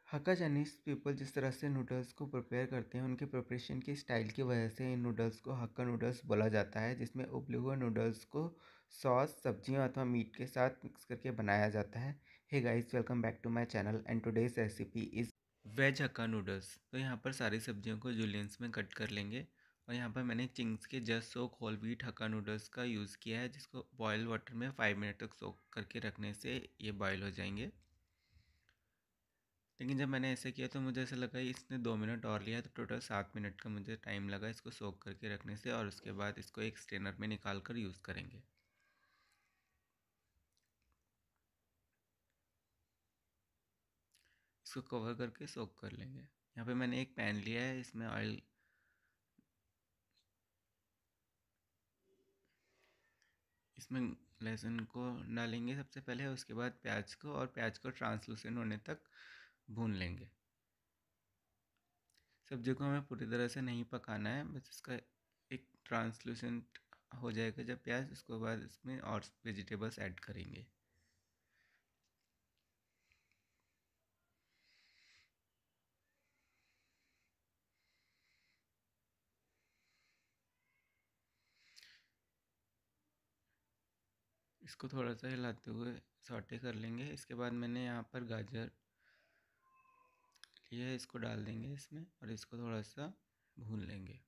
हक्का Chinese people जिस तरह से नूडल्स को प्रिपेयर करते हैं, उनके प्रिपरेशन की स्टाइल की वजह से इन नूडल्स को हक्का नूडल्स बोला जाता है, जिसमें उबले हुए नूडल्स को सॉस, सब्जियों अथवा मीट के साथ मिक्स करके बनाया जाता है। Hey guys, welcome back to my channel and today's recipe is veg Hakka noodles. तो यहाँ पर सारी सब्जियों को जूलियंस में कट कर लेंगे और यहाँ पर मैंने चिंग्स के just soak whole wheat Hakka noodles का यूज़ किया है, जिसको बॉयल वाटर में 5 मिनट तक सोक करके रखने से ये बॉयल हो जाएंगे। लेकिन जब मैंने ऐसे किया तो मुझे ऐसा लगा इसने 2 मिनट और लिया, तो टोटल 7 मिनट का मुझे टाइम लगा इसको सोक करके रखने से। और उसके बाद इसको एक स्ट्रेनर में निकाल कर यूज़ करेंगे। इसको कवर करके सोक कर लेंगे। यहाँ पे मैंने एक पैन लिया है, इसमें ऑयल, इसमें लहसुन को डालेंगे सबसे पहले, उसके बाद प्याज को, और प्याज को ट्रांसलूसेंट होने तक भून लेंगे। सब्जी को हमें पूरी तरह से नहीं पकाना है, बस इसका एक ट्रांसलूसेंट हो जाएगा जब प्याज, उसके बाद इसमें और वेजिटेबल्स ऐड करेंगे। इसको थोड़ा सा हिलाते हुए सॉटे कर लेंगे। इसके बाद मैंने यहाँ पर गाजर लिया है, इसको डाल देंगे इसमें और इसको थोड़ा सा भून लेंगे।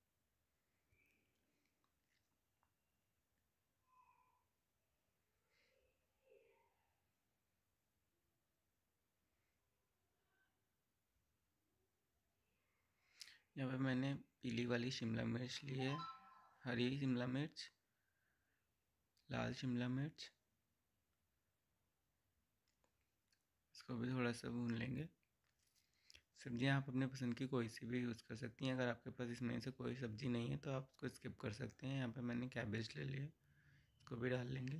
यहाँ पे मैंने पीली वाली शिमला मिर्च ली है, हरी शिमला मिर्च, लाल शिमला मिर्च, इसको भी थोड़ा सा भून लेंगे। सब्जियाँ आप अपने पसंद की कोई सी भी यूज़ कर सकती हैं। अगर आपके पास इसमें से कोई सब्ज़ी नहीं है तो आप उसको स्किप कर सकते हैं। यहाँ पे मैंने कैबेज ले लिया, इसको भी डाल लेंगे।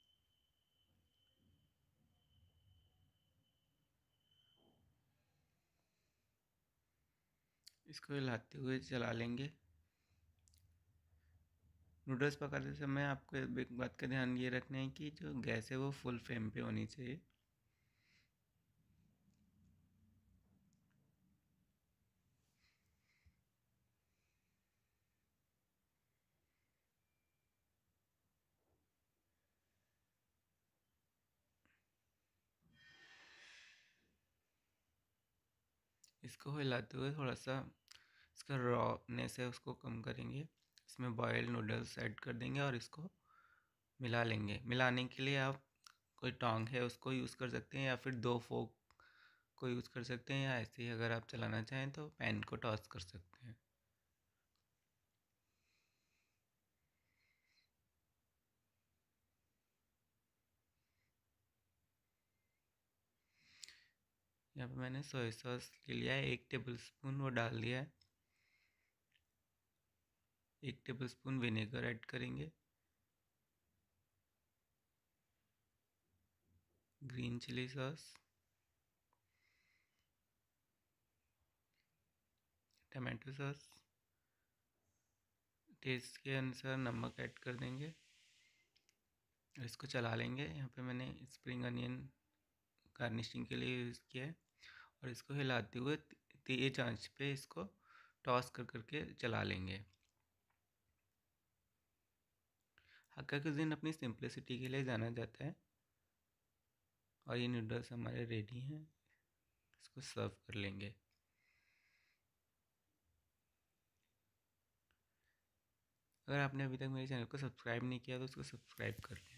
इसको हिलाते हुए चला लेंगे। नूडल्स पकाते समय आपको एक बात का ध्यान ये रखना है कि जो गैस है वो फुल फ्लेम पे होनी चाहिए। इसको हिलाते हुए थोड़ा सा इसका रॉनेस है उसको कम करेंगे। इसमें बॉयल नूडल्स ऐड कर देंगे और इसको मिला लेंगे। मिलाने के लिए आप कोई टोंग है उसको यूज़ कर सकते हैं, या फिर 2 फोक को यूज़ कर सकते हैं, या ऐसे ही अगर आप चलाना चाहें तो पैन को टॉस कर सकते हैं। यहाँ पे मैंने सोया सॉस ले लिया है, 1 टेबल स्पून वो डाल दिया है। 1 टेबल स्पून विनेगर ऐड करेंगे। Green chilli sauce, tomato sauce, taste के अनुसार नमक ऐड कर देंगे और इसको चला लेंगे। यहाँ पे मैंने स्प्रिंग अनियन गार्निशिंग के लिए यूज़ किया है और इसको हिलाते हुए तेज आंच पे इसको टॉस कर करके चला लेंगे। हक्का कुज़ीन अपनी सिंपलिसिटी के लिए जाना जाता है। और ये नूडल्स हमारे रेडी हैं, इसको सर्व कर लेंगे। अगर आपने अभी तक मेरे चैनल को सब्सक्राइब नहीं किया तो उसको सब्सक्राइब कर लें।